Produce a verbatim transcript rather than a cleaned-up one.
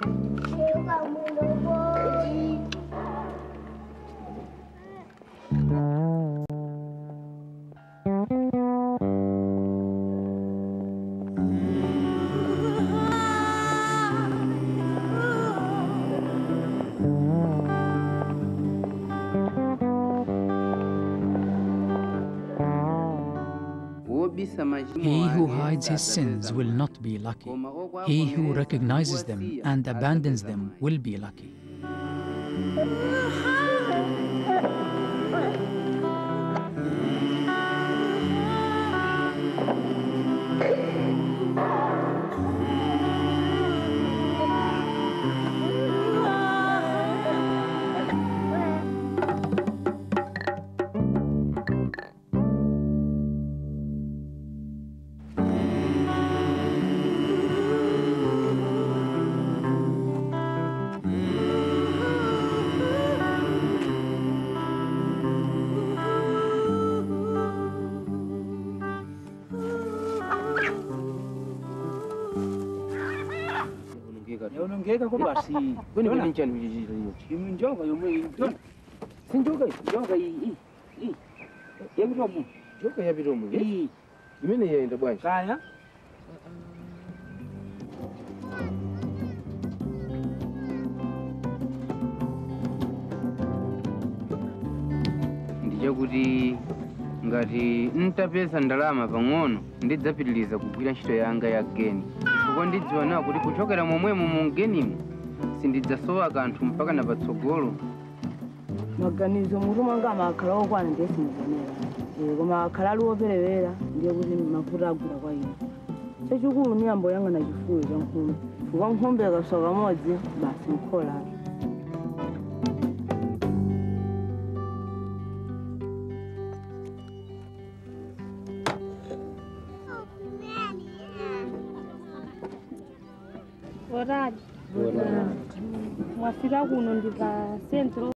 He who hides his sins will not be lucky. He who recognizes them and abandons them will be lucky. Unongeka kwa basi. Kwani kwani nchani ujijiri hiyo. Timu njoga yomwe ndio. Si njoga, njoga hii hii. Ya biromu. Njoga ya biromu. Hii. Imene yaenda bwana. Kaya. Ndije kuti ngati ntapeza ndalama pang'ono ndidzapitiliza kugwira ntchito yanga ya geni. Kuko ndidziona kuti kuchokera momwemo mu genimo sindidzasowa kanthu mpaka na patsogolo. Maganizo mutu mwanga amakhala okwana ndiye sindikonera. Koma akhala ali woperewera ndiye kuti mafuta agula kwa ine. Chachikulu ni ambo yanga na chifuyo cha nkhumbi. Chifukwa nkhumbi akasowa kamodzi basi nkhola. Orali. Mwafika kuno ndi pa centro